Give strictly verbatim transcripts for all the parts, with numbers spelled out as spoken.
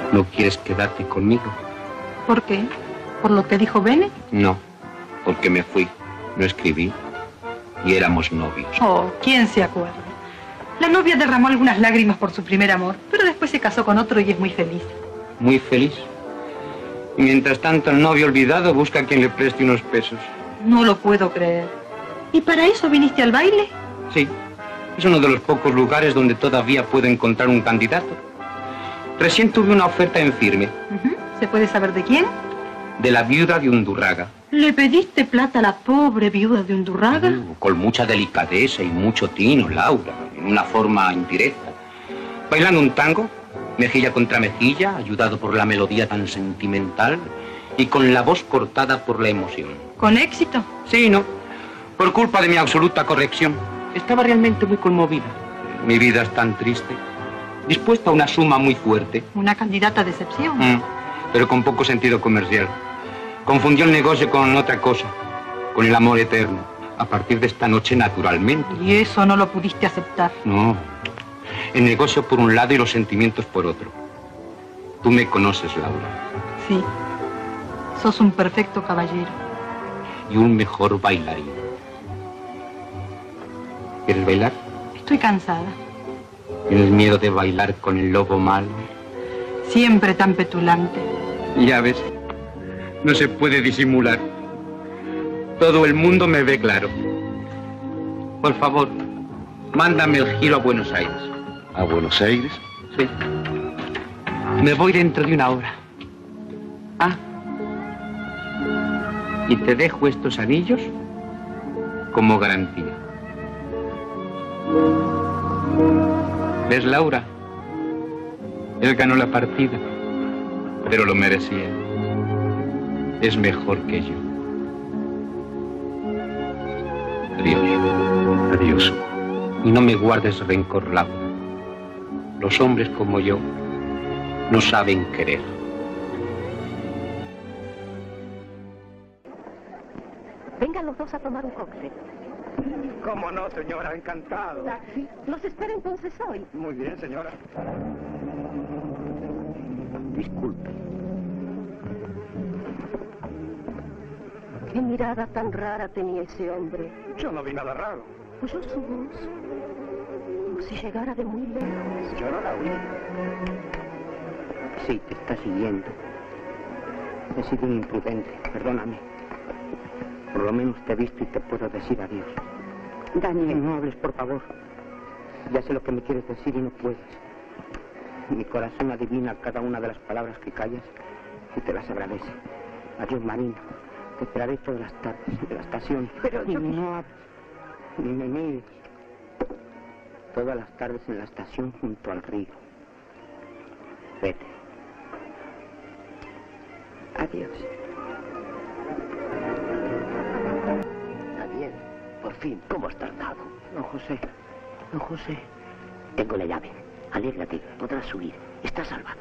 ¿No quieres quedarte conmigo? ¿Por qué? ¿Por lo que dijo Bene? No, porque me fui, no escribí y éramos novios. Oh, ¿quién se acuerda? La novia derramó algunas lágrimas por su primer amor, pero después se casó con otro y es muy feliz. Muy feliz. Y mientras tanto el novio olvidado busca a quien le preste unos pesos. No lo puedo creer. ¿Y para eso viniste al baile? Sí, es uno de los pocos lugares donde todavía puedo encontrar un candidato. Recién tuve una oferta en firme. Uh-huh. ¿Se puede saber de quién? De la viuda de Undurraga. ¿Le pediste plata a la pobre viuda de Undurraga? Uh, con mucha delicadeza y mucho tino, Laura, en una forma indirecta. Bailando un tango, mejilla contra mejilla, ayudado por la melodía tan sentimental y con la voz cortada por la emoción. ¿Con éxito? Sí, no. Por culpa de mi absoluta corrección. Estaba realmente muy conmovida. Mi vida es tan triste. Dispuesta a una suma muy fuerte. Una candidata a decepción. Mm, pero con poco sentido comercial. Confundió el negocio con otra cosa. Con el amor eterno. A partir de esta noche, naturalmente. ¿Y eso no lo pudiste aceptar? No. El negocio por un lado y los sentimientos por otro. Tú me conoces, Laura. Sí. Sos un perfecto caballero. Y un mejor bailarín. ¿Quieres bailar? Estoy cansada. ¿Tienes miedo de bailar con el lobo malo? Siempre tan petulante. Ya ves, no se puede disimular. Todo el mundo me ve claro. Por favor, mándame el giro a Buenos Aires. ¿A Buenos Aires? Sí. Me voy dentro de una hora. Ah. Y te dejo estos anillos como garantía. ¿Ves, Laura? Él ganó la partida, pero lo merecía. Es mejor que yo. Adiós. Adiós. Y no me guardes rencor, Laura. Los hombres como yo no saben querer. Vengan los dos a tomar un cóctel. ¿Cómo no, señora? Encantado. ¿Sí? ¿Los espera entonces hoy? Muy bien, señora. Disculpe. Qué mirada tan rara tenía ese hombre. Yo no vi nada raro. Oyó su voz, como si llegara de muy lejos. Yo no la oí. Sí, te está siguiendo. He sido un imprudente, perdóname. Por lo menos te he visto y te puedo decir adiós. Daniel. No hables, por favor. Ya sé lo que me quieres decir y no puedes. Mi corazón adivina cada una de las palabras que callas y te las agradece. Adiós, Marina. Te esperaré todas las tardes de la estación. Pero yo... No hables, ni me mires. Todas las tardes en la estación junto al río. Vete. Adiós. Daniel, por fin, ¿cómo has tardado? Don José, don José. Tengo la llave. Alégrate, podrás subir. Estás salvado.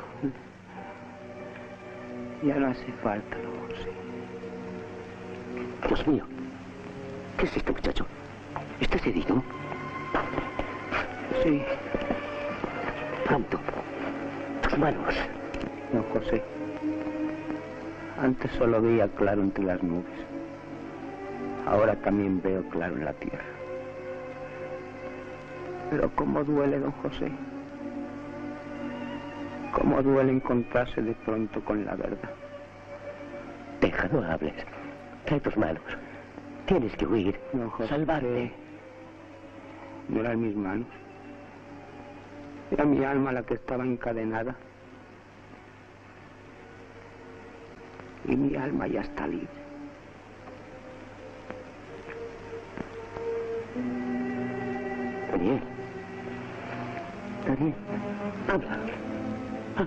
Ya no hace falta, don José. Dios mío. ¿Qué es esto, muchacho? ¿Estás herido? Sí. Pronto. Tus manos. Don José. Antes solo veía claro entre las nubes. Ahora también veo claro en la tierra. Pero cómo duele, don José. Cómo duele encontrarse de pronto con la verdad. Deja, no hables. Trae tus manos. Tienes que huir. Don José, salvarte. No eran mis manos. Era mi alma la que estaba encadenada. Y mi alma ya está libre. Daniel. Daniel. Habla. Ah.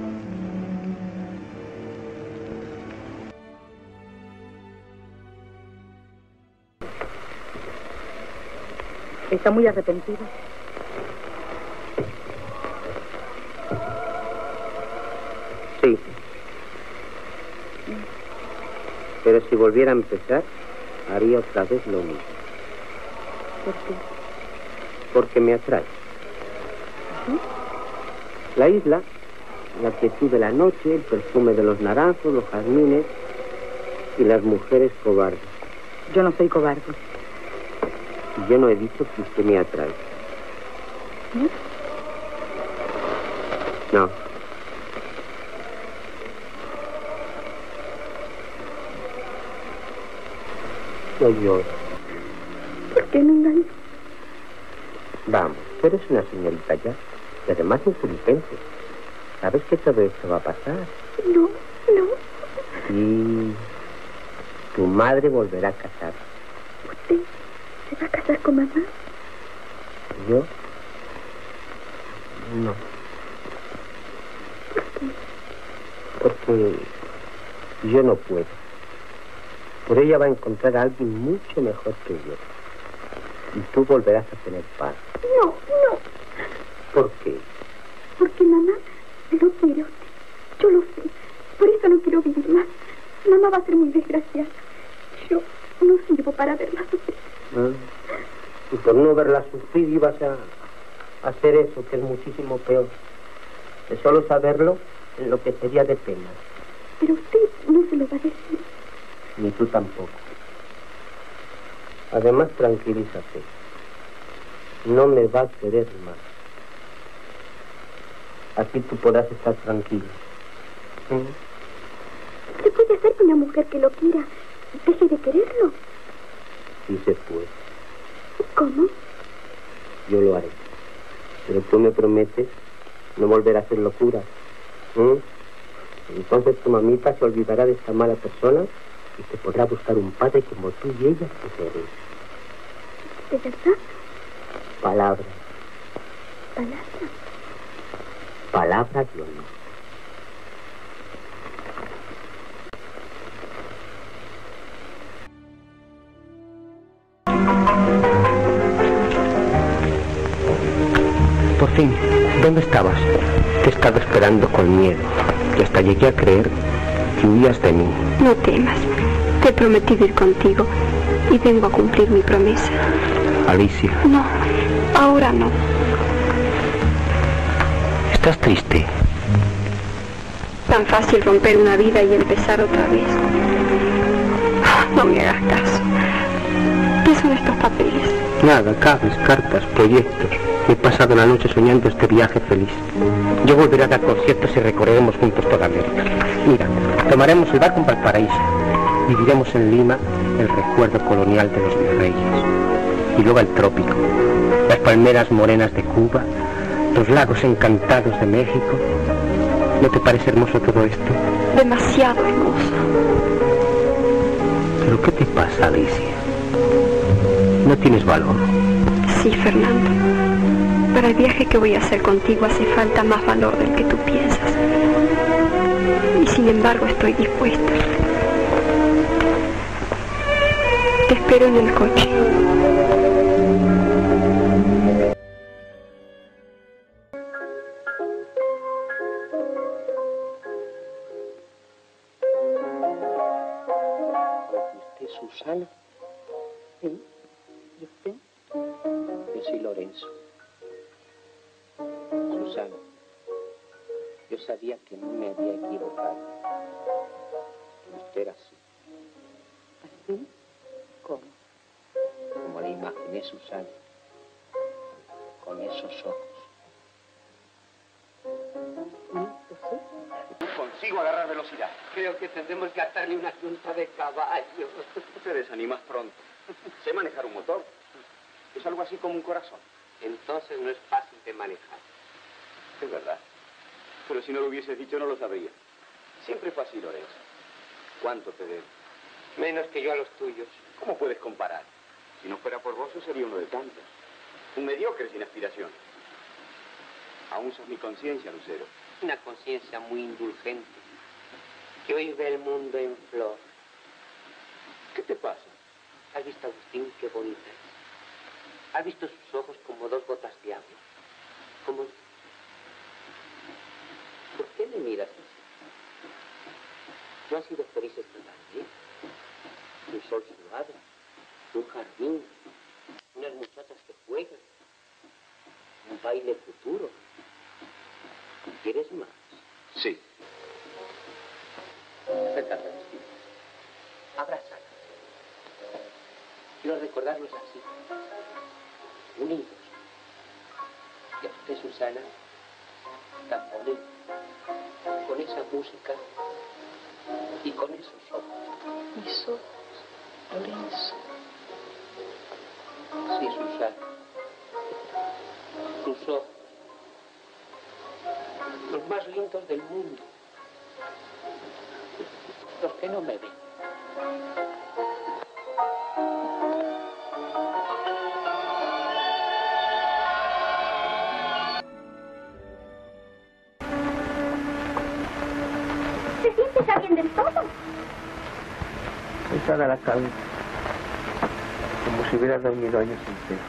¿Está muy arrepentido? Sí. Pero si volviera a empezar, haría otra vez lo mismo. ¿Por qué? Porque me atrae. ¿Sí? La isla La quietud de la noche, el perfume de los naranjos, los jazmines y las mujeres cobardes. Yo no soy cobarde. Y yo no he dicho que usted me atrae. ¿No? No. No llores. ¿Por qué me engañó? Vamos, tú eres una señorita ya. Y además inteligente. ¿Sabes que todo esto va a pasar? No, no. Y tu madre volverá a casar. ¿Usted se va a casar con mamá? ¿Yo? No. ¿Por qué? Porque yo no puedo. Pero ella va a encontrar a alguien mucho mejor que yo. Y tú volverás a tener paz. No, no. ¿Por qué? Porque mamá lo quiere a usted. Yo lo sé. Por eso no quiero vivir más. Mamá va a ser muy desgraciada. Yo no sirvo para verla sufrir. ¿Ah? Y por no verla sufrir ibas a hacer eso, que es muchísimo peor. De solo saberlo, en lo que sería de pena. Pero usted no se lo va a decir. Ni tú tampoco. Además, tranquilízate. No me va a querer más. Así tú podrás estar tranquilo. ¿Mm? ¿Se puede hacer que una mujer que lo quiera deje de quererlo? Sí se puede. ¿Cómo? Yo lo haré. Pero tú me prometes no volver a hacer locuras. ¿Mm? Entonces tu mamita se olvidará de esta mala persona y te podrá buscar un padre como tú y ella que queréis. ¿De verdad? Palabra. ¿Palabra? Palabra de honor. Por fin, ¿dónde estabas? Te he estado esperando con miedo, y hasta llegué a creer que huías de mí. No temas, te he prometido ir contigo y vengo a cumplir mi promesa. Alicia. No, ahora no. ¿Estás triste? Tan fácil romper una vida y empezar otra vez. No me hagas caso. ¿Qué son estos papeles? Nada, cables, cartas, proyectos. He pasado la noche soñando este viaje feliz. Yo volveré a dar conciertos y recorreremos juntos toda América. Mira, tomaremos el barco en Valparaíso. Viviremos en Lima el recuerdo colonial de los virreyes. Y luego el trópico, las palmeras morenas de Cuba, los lagos encantados de México. ¿No te parece hermoso todo esto? Demasiado hermoso. ¿Pero qué te pasa, Alicia? ¿No tienes valor? Sí, Fernando. Para el viaje que voy a hacer contigo hace falta más valor del que tú piensas. Y sin embargo estoy dispuesta. Te espero en el coche. ¿Usted es Susana? Sí. ¿Y usted? Yo soy Lorenzo. Susana, yo sabía que no me había equivocado. Usted era así. ¿Así? ¿Cómo? Como la imaginé, Susana. Con esos ojos. ¿Sí? ¿Lo sé? Consigo agarrar velocidad. Creo que tendremos que atarle una junta de caballos. Te desanimas pronto. Sé manejar un motor. Es algo así como un corazón. Entonces no es fácil de manejar. Es verdad. Pero si no lo hubieses dicho, no lo sabría. Siempre fue así, Lorenzo. ¿Cuánto te debo? Menos que yo a los tuyos. ¿Cómo puedes comparar? Si no fuera por vos, yo sería uno de tantos. Un mediocre sin aspiración. Aún sos mi conciencia, Lucero. Una conciencia muy indulgente, que hoy ve el mundo en flor. ¿Qué te pasa? ¿Has visto a Agustín? Qué bonita es. ¿Has visto sus ojos como dos gotas de agua? Como... ¿Por qué me miras así? ¿No has sido feliz esta tarde? Un sol suave, un jardín, unas muchachas que juegan, un baile futuro. ¿Quieres más? Sí. Acércate, Agustín. Abrázala. Quiero recordarlos así, unidos. Y a usted, Susana, tan bonita, con esa música y con esos ojos. Mis ojos, Lorenzo. Sí, Susana. Sus ojos. Los más lindos del mundo. Los que no me ven. ¿Te sientes a bien del todo? Pesada la cabeza, como si hubiera dormido años enteros.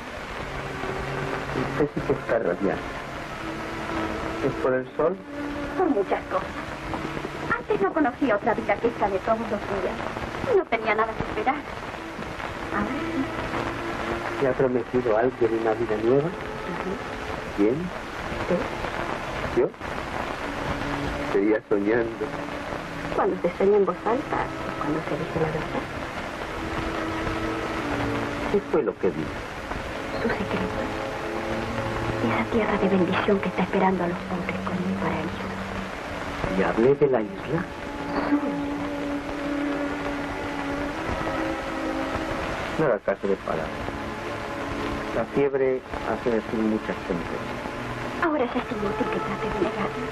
Usted sí que está radiante. ¿Es por el sol? Por muchas cosas. Antes no conocía otra vida que esta de todos los días. No tenía nada que esperar. Ahora sí. ¿Le ha prometido a alguien una vida nueva? Uh-huh. ¿Quién? ¿Sí? ¿Yo? Seguía soñando. Cuando se sueña en voz alta, cuando se dice la verdad. ¿Qué fue lo que vi? Tu secreto. Esa tierra de bendición que está esperando a los pobres con un paraíso. ¿Y hablé de la isla? No era caso de palabras. La fiebre hace decir muchas tonterías. Ahora es inútil que trate de negarlo.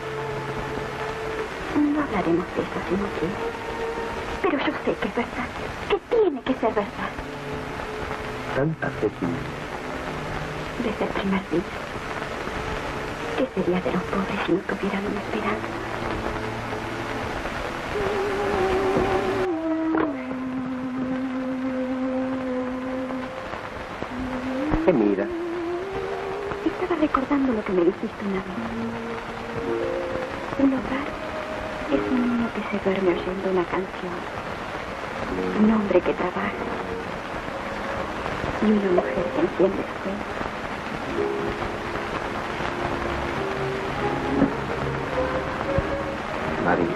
No hablaremos de eso si no quieres. Pero yo sé que es verdad, que tiene que ser verdad. Tanta fe tiene. Desde el primer día. ¿Qué sería de los pobres si no tuvieran una esperanza? ¿Qué mira? Estaba recordando lo que me dijiste una vez. Un hogar es un niño que se duerme oyendo una canción. Un hombre que trabaja. Y una mujer que enciende el fuego. María.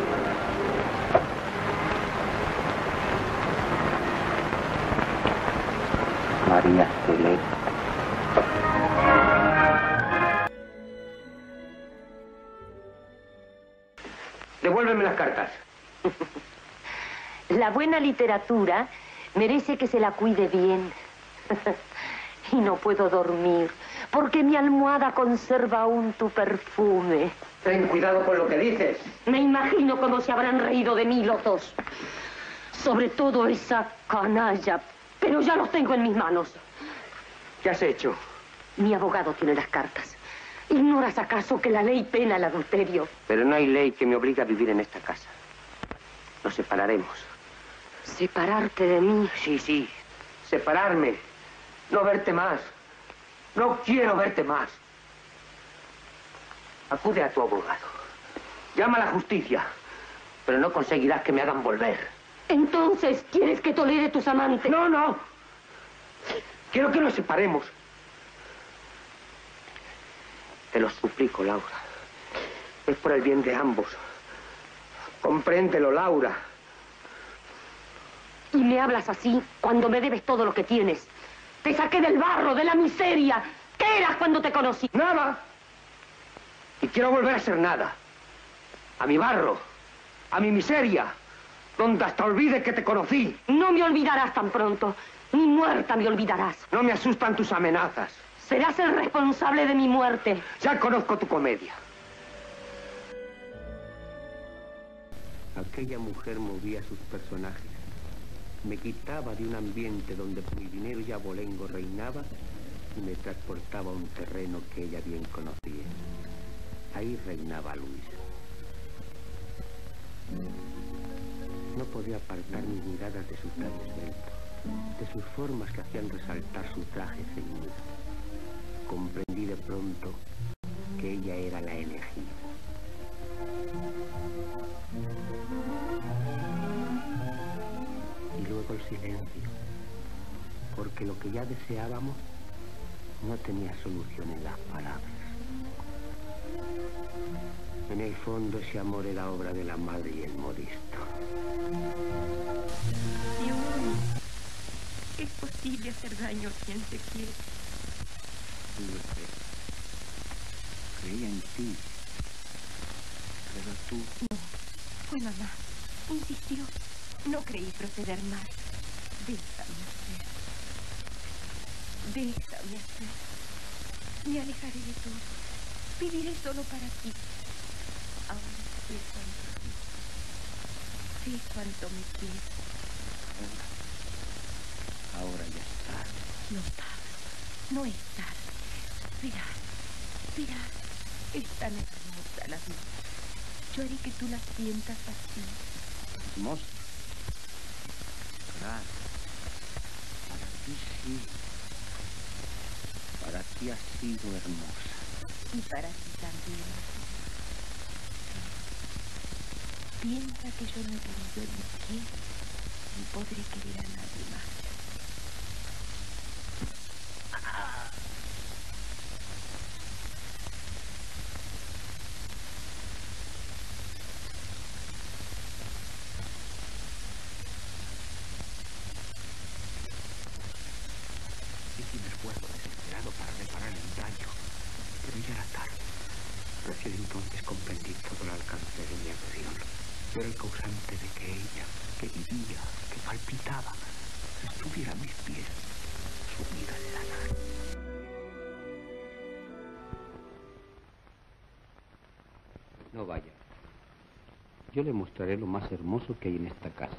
María Celeste. Devuélveme las cartas. La buena literatura merece que se la cuide bien. Y no puedo dormir, porque mi almohada conserva aún tu perfume. Ten cuidado con lo que dices. Me imagino cómo se habrán reído de mí los dos. Sobre todo esa canalla. Pero ya los tengo en mis manos. ¿Qué has hecho? Mi abogado tiene las cartas. ¿Ignoras acaso que la ley pena el adulterio? Pero no hay ley que me obligue a vivir en esta casa. Nos separaremos. ¿Separarte de mí? Sí, sí. Separarme. No verte más. No quiero verte más. Acude a tu abogado. Llama a la justicia. Pero no conseguirás que me hagan volver. Entonces, ¿quieres que tolere tus amantes? No, no. Quiero que nos separemos. Te lo suplico, Laura. Es por el bien de ambos. Compréndelo, Laura. Y me hablas así cuando me debes todo lo que tienes. Te saqué del barro, de la miseria. ¿Qué eras cuando te conocí? Nada. Y quiero volver a ser nada. A mi barro. A mi miseria. Donde hasta olvide que te conocí. No me olvidarás tan pronto. Ni muerta me olvidarás. No me asustan tus amenazas. Serás el responsable de mi muerte. Ya conozco tu comedia. Aquella mujer movía sus personajes. Me quitaba de un ambiente donde mi dinero y abolengo reinaba y me transportaba a un terreno que ella bien conocía. Ahí reinaba Luisa. No podía apartar mis miradas de su traje esbelto, de sus formas que hacían resaltar su traje ceñido. Comprendí de pronto que ella era la elegida. Y luego el silencio, porque lo que ya deseábamos no tenía solución en las palabras. En el fondo ese amor era obra de la madre y el modisto. Dios, ¿es posible hacer daño a quien se quiere? Sí, lo sé. Creía en ti. Pero tú... No, fue mamá. Insistió. No creí proceder mal. Déjame hacer. Déjame hacer. Me alejaré de todo. Viviré solo para ti. Ahora sé cuánto te sé cuánto me quieres. Ahora, ahora ya es tarde. No tarde, no es tarde. Verás, verás, es tan hermosa la vida. Yo haré que tú la sientas así. Hermosa. Claro. Para ti sí. Para ti ha sido hermosa. Y para ti también. Piensa que yo no he querido ni quiero, ni podré querer a nadie más. Hice un esfuerzo desesperado para reparar el daño, pero ya era tarde. Recién entonces comprendí todo el alcance de mi acción. Yo era el causante de que ella, que vivía, que palpitaba, estuviera a mis pies, sumida en la nada. No vaya. Yo le mostraré lo más hermoso que hay en esta casa.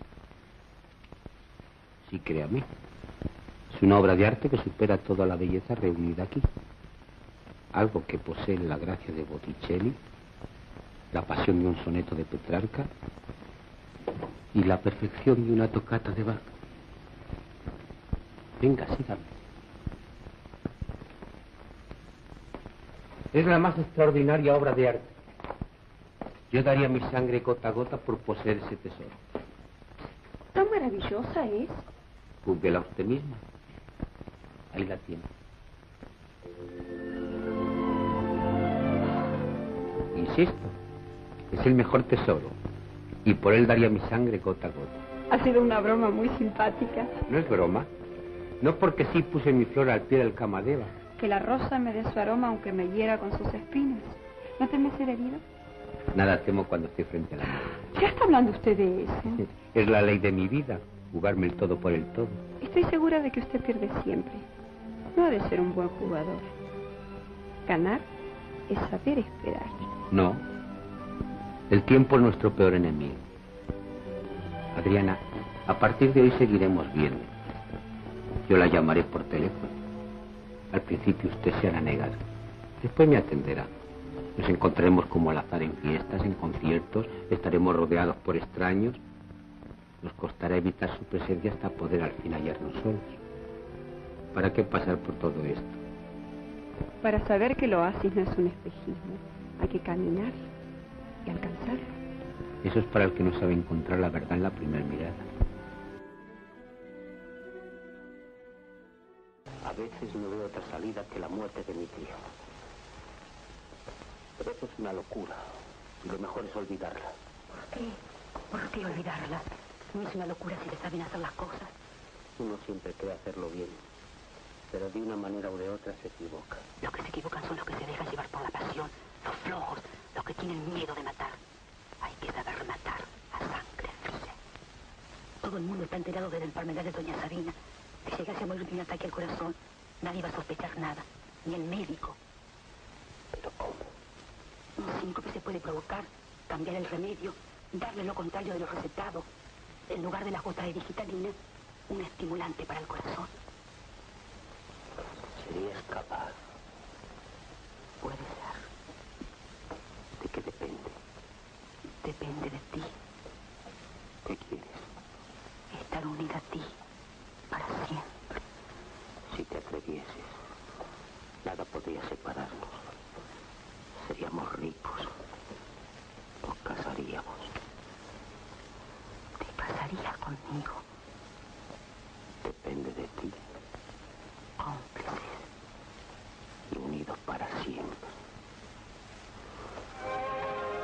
Sí, créame. Es una obra de arte que supera toda la belleza reunida aquí. Algo que posee la gracia de Botticelli, la pasión de un soneto de Petrarca y la perfección de una tocata de Bach. Venga, sígame. Es la más extraordinaria obra de arte. Yo daría mi sangre gota a gota por poseer ese tesoro. ¿Tan maravillosa es? Júzguela usted misma. Ahí la tiene. Insisto, es el mejor tesoro. Y por él daría mi sangre gota a gota. Ha sido una broma muy simpática. No es broma. No porque sí puse mi flor al pie del Kamadeva. Que la rosa me dé su aroma aunque me hiera con sus espinas. ¿No temes ser herido? Nada temo cuando estoy frente a la muerte. ¿Ya está hablando usted de eso? Es la ley de mi vida, jugarme el todo por el todo. Estoy segura de que usted pierde siempre. No ha de ser un buen jugador. Ganar es saber esperar. No. El tiempo es nuestro peor enemigo. Adriana, a partir de hoy seguiremos viendo. Yo la llamaré por teléfono. Al principio usted se hará negar. Después me atenderá. Nos encontraremos como al azar en fiestas, en conciertos. Estaremos rodeados por extraños. Nos costará evitar su presencia hasta poder al fin hallarnos solos. ¿Para qué pasar por todo esto? Para saber que el oasis no es un espejismo. Hay que caminar y alcanzarlo. Eso es para el que no sabe encontrar la verdad en la primera mirada. A veces no veo otra salida que la muerte de mi tío. Pero eso es una locura. Y lo mejor es olvidarla. ¿Por qué? ¿Por qué olvidarla? No es una locura si se saben hacer las cosas. Uno siempre cree hacerlo bien. Pero de una manera o de otra se equivoca. Los que se equivocan son los que se dejan llevar por la pasión. Los flojos, los que tienen miedo de matar. Hay que saber matar a sangre fría. Todo el mundo está enterado de la enfermedad de doña Sabina. Si llegase a morir de un ataque al corazón, nadie va a sospechar nada. Ni el médico. ¿Pero cómo? Un síncope se puede provocar, cambiar el remedio, darle lo contrario de lo recetado. En lugar de las gotas de digitalina, un estimulante para el corazón. ¿Serías capaz? Puede ser. ¿De qué depende? Depende de ti. ¿Qué quieres? Estar unida a ti para siempre. Si te atrevieses, nada podría separarnos. Seríamos ricos. Nos casaríamos. ¿Te casarías conmigo? Depende de ti. Cómplices. Y unidos para siempre.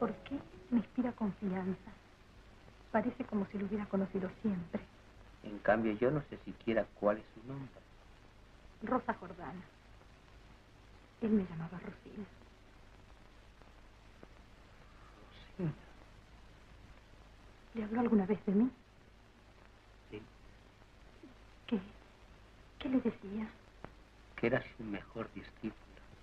¿Por qué? Me inspira confianza. Parece como si lo hubiera conocido siempre. En cambio, yo no sé siquiera cuál es su nombre. Rosa Jordana. Él me llamaba Rosina. Rosina. ¿Le habló alguna vez de mí? Sí. ¿Qué? ¿Qué le decía? Que era su mejor discípula.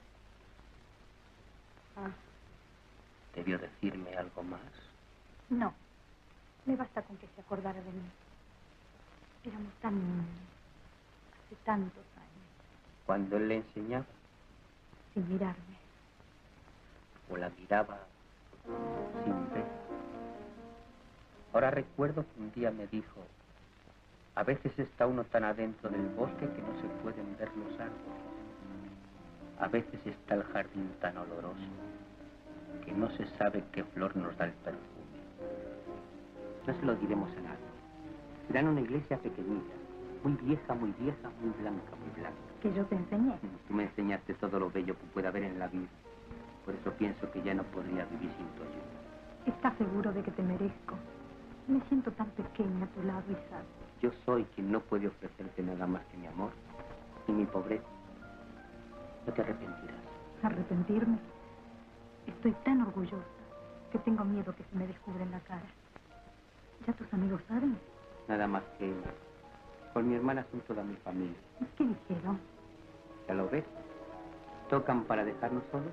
Ah. ¿Debió decirme algo más? No. Me basta con que se acordara de mí. Éramos tan niños. Hace tantos años. Cuando él le enseñaba. Sin mirarme. O la miraba sin ver. Ahora recuerdo que un día me dijo, a veces está uno tan adentro del bosque que no se pueden ver los árboles. A veces está el jardín tan oloroso que no se sabe qué flor nos da el perfume. No se lo diremos a nadie. Será en una iglesia pequeñita, muy vieja, muy vieja, muy blanca, muy blanca. ¿Que yo te enseñé? Tú me enseñaste todo lo bello que puede haber en la vida. Por eso pienso que ya no podría vivir sin tu ayuda. ¿Estás seguro de que te merezco? Me siento tan pequeña a tu lado, Isaac. Yo soy quien no puede ofrecerte nada más que mi amor y mi pobreza. No te arrepentirás. ¿Arrepentirme? Estoy tan orgullosa que tengo miedo que se me descubra en la cara. ¿Ya tus amigos saben? Nada más que ella. Con mi hermana son toda mi familia. ¿Qué dijeron? ¿Ya lo ves? ¿Tocan para dejarnos solos?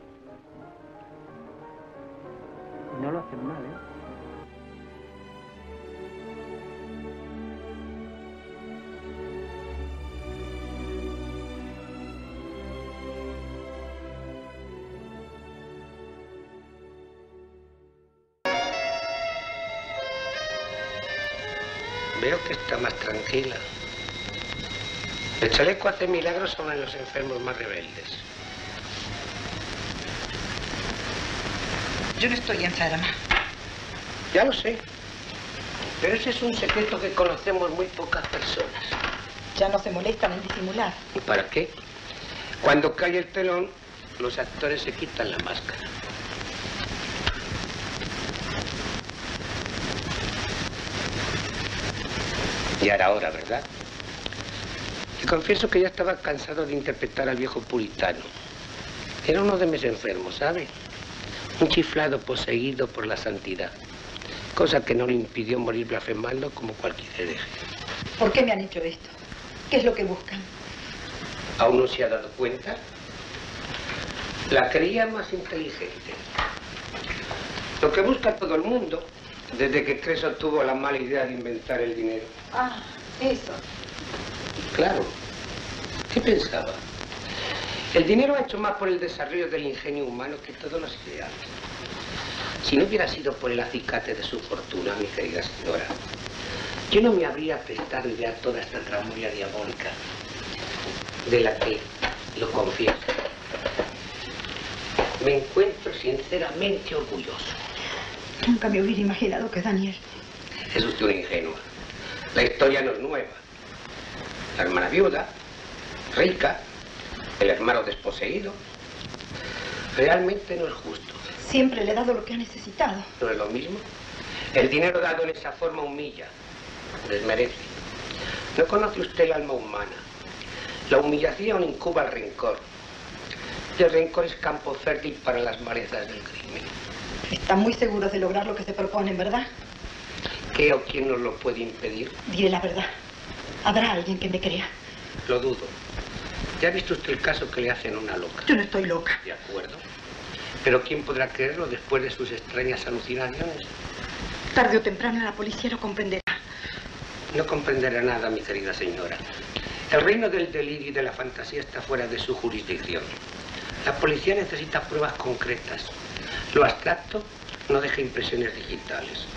No lo hacen mal, ¿eh? Veo que está más tranquila. El chaleco hace milagros sobre los enfermos más rebeldes. Yo no estoy enferma. Ya lo sé. Pero ese es un secreto que conocemos muy pocas personas. Ya no se molestan en disimular. ¿Y para qué? Cuando cae el telón, los actores se quitan la máscara. Ya era hora, ¿verdad? Te confieso que ya estaba cansado de interpretar al viejo puritano. Era uno de mis enfermos, ¿sabe? Un chiflado poseído por la santidad. Cosa que no le impidió morir blasfemando como cualquier hereje. ¿Por qué me han hecho esto? ¿Qué es lo que buscan? ¿Aún no se ha dado cuenta? La creía más inteligente. Lo que busca todo el mundo, desde que Creso tuvo la mala idea de inventar el dinero. Ah, eso. Claro. ¿Qué pensaba? El dinero ha hecho más por el desarrollo del ingenio humano que todos los ideales. Si no hubiera sido por el acicate de su fortuna, mi querida señora, yo no me habría prestado ya toda esta tramoya diabólica, de la que, lo confieso, me encuentro sinceramente orgulloso. Nunca me hubiera imaginado que Daniel... Es usted una ingenua. La historia no es nueva. La hermana viuda, rica, el hermano desposeído. Realmente no es justo. Siempre le he dado lo que ha necesitado. ¿No es lo mismo? El dinero dado en esa forma humilla, desmerece. No conoce usted el alma humana. La humillación incuba el rencor. Y el rencor es campo fértil para las malezas del crimen. Están muy seguros de lograr lo que se proponen, ¿verdad? ¿Qué o quién nos lo puede impedir? Diré la verdad. Habrá alguien que me crea. Lo dudo. ¿Ya ha visto usted el caso que le hacen a una loca? Yo no estoy loca. De acuerdo. Pero ¿quién podrá creerlo después de sus extrañas alucinaciones? Tarde o temprano la policía lo comprenderá. No comprenderá nada, mi querida señora. El reino del delirio y de la fantasía está fuera de su jurisdicción. La policía necesita pruebas concretas. Lo abstracto no deja impresiones digitales.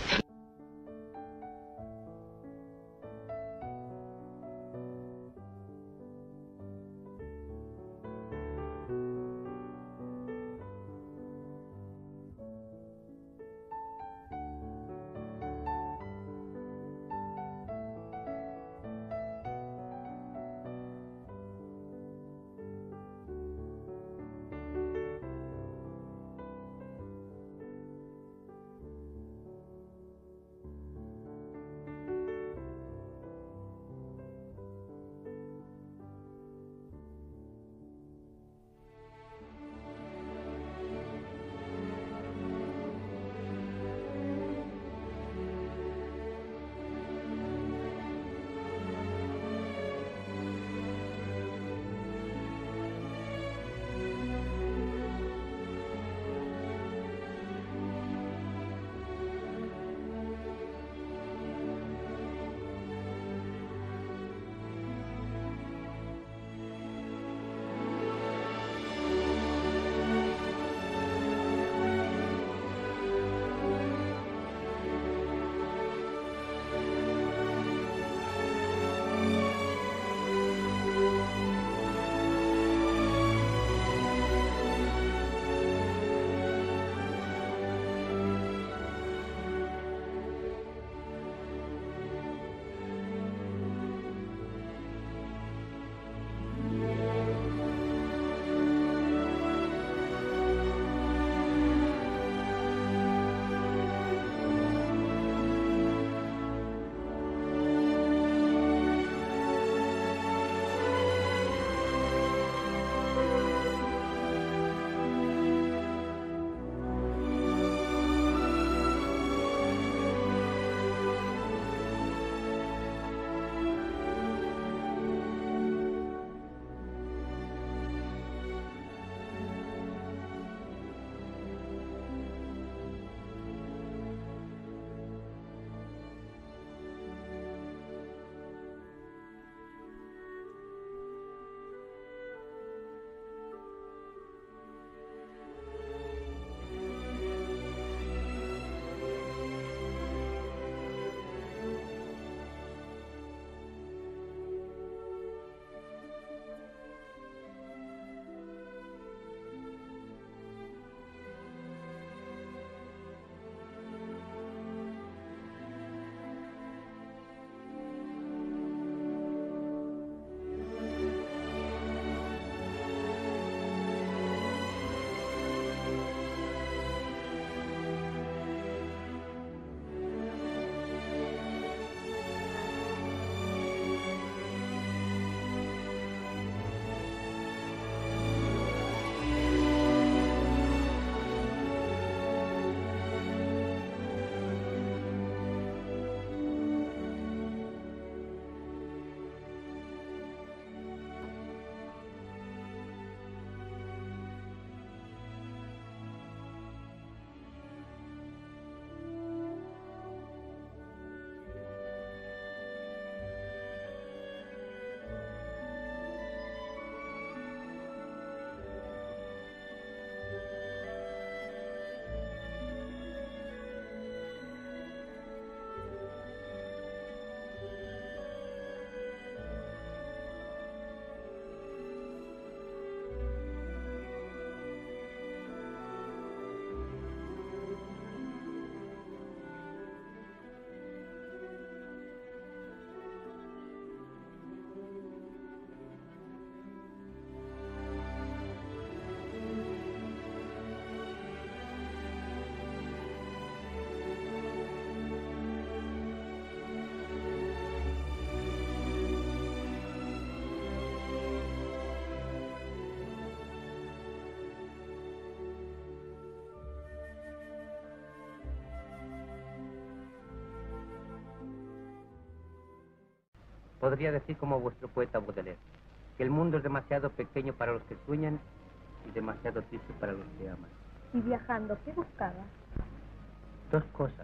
podría decir como vuestro poeta Baudelaire, que el mundo es demasiado pequeño para los que sueñan y demasiado triste para los que aman. Y viajando, ¿qué buscaba? Dos cosas,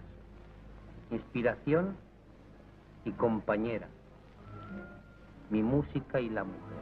inspiración y compañera, mi música y la mujer.